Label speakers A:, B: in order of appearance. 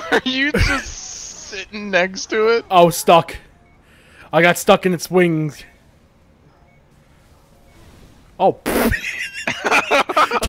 A: Are you just sitting next to it?
B: Oh, stuck. I got stuck in its wings. Oh.